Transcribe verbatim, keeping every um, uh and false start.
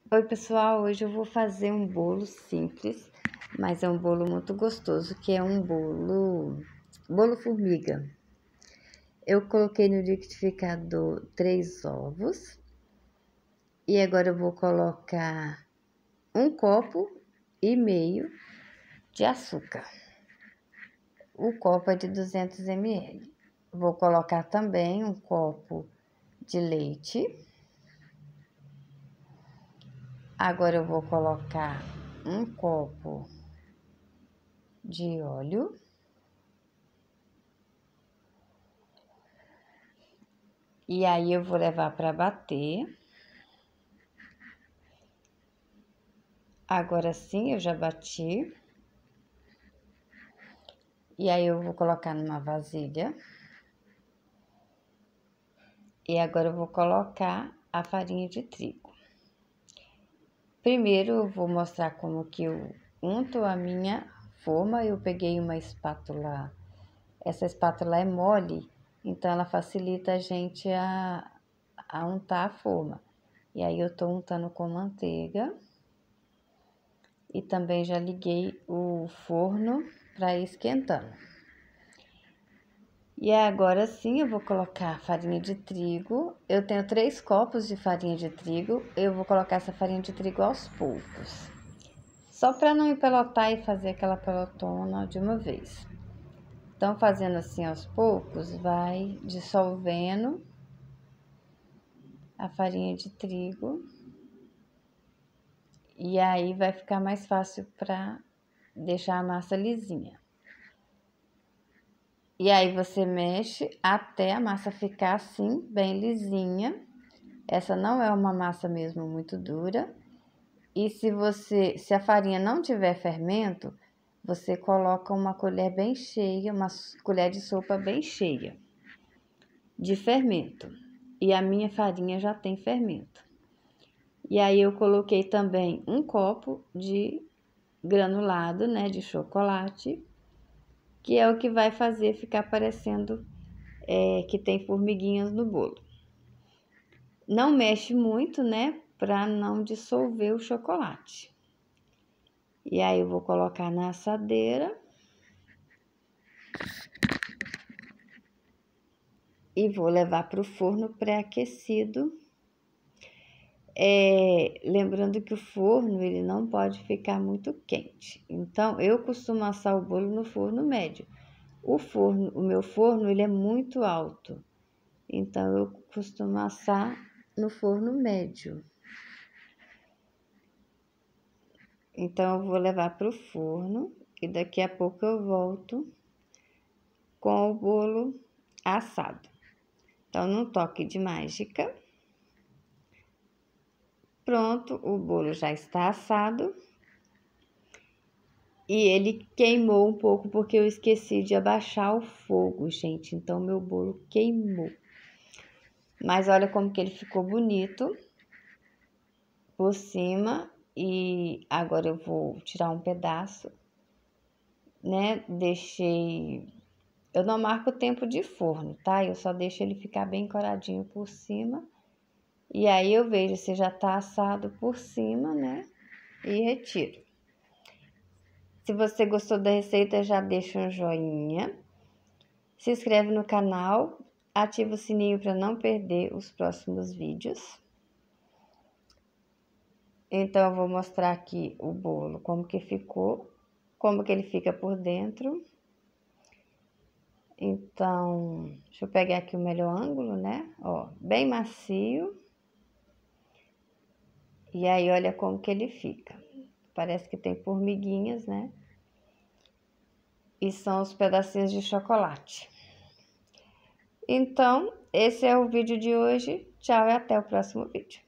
Oi pessoal, hoje eu vou fazer um bolo simples, mas é um bolo muito gostoso, que é um bolo, bolo formiga. Eu coloquei no liquidificador três ovos e agora eu vou colocar um copo e meio de açúcar. O copo é de duzentos mililitros. Vou colocar também um copo de leite. Agora eu vou colocar um copo de óleo. E aí eu vou levar para bater. Agora sim, eu já bati. E aí eu vou colocar numa vasilha. E agora eu vou colocar a farinha de trigo. Primeiro eu vou mostrar como que eu unto a minha forma. Eu peguei uma espátula. Essa espátula é mole, então ela facilita a gente a, a untar a forma. E aí eu tô untando com manteiga. E também já liguei o forno para ir esquentando. E agora sim eu vou colocar farinha de trigo. Eu tenho três copos de farinha de trigo. Eu vou colocar essa farinha de trigo aos poucos. Só para não empelotar e fazer aquela pelotona de uma vez. Então, fazendo assim aos poucos, vai dissolvendo a farinha de trigo. E aí vai ficar mais fácil para deixar a massa lisinha. E aí você mexe até a massa ficar assim, bem lisinha. Essa não é uma massa mesmo muito dura. E se você, se a farinha não tiver fermento, você coloca uma colher bem cheia, uma colher de sopa bem cheia de fermento. E a minha farinha já tem fermento. E aí eu coloquei também um copo de granulado, né, de chocolate, que é o que vai fazer ficar parecendo é, que tem formiguinhas no bolo. Não mexe muito, né, para não dissolver o chocolate. E aí eu vou colocar na assadeira. E vou levar para o forno pré-aquecido. É, lembrando que o forno, ele não pode ficar muito quente. Então, eu costumo assar o bolo no forno médio. O forno, o meu forno, ele é muito alto. Então, eu costumo assar no forno médio. Então, eu vou levar para o forno e daqui a pouco eu volto com o bolo assado. Então, num toque de mágica. Pronto, o bolo já está assado. E ele queimou um pouco porque eu esqueci de abaixar o fogo, gente. Então, meu bolo queimou. Mas olha como que ele ficou bonito por cima. E agora eu vou tirar um pedaço, né? Deixei... Eu não marco o tempo de forno, tá? Eu só deixo ele ficar bem coradinho por cima. E aí eu vejo se já tá assado por cima, né? E retiro. Se você gostou da receita, já deixa um joinha. Se inscreve no canal, ativa o sininho para não perder os próximos vídeos. Então, eu vou mostrar aqui o bolo, como que ficou, como que ele fica por dentro. Então, deixa eu pegar aqui o melhor ângulo, né? Ó, bem macio. E aí, olha como que ele fica. Parece que tem formiguinhas, né? E são os pedacinhos de chocolate. Então, esse é o vídeo de hoje. Tchau e até o próximo vídeo.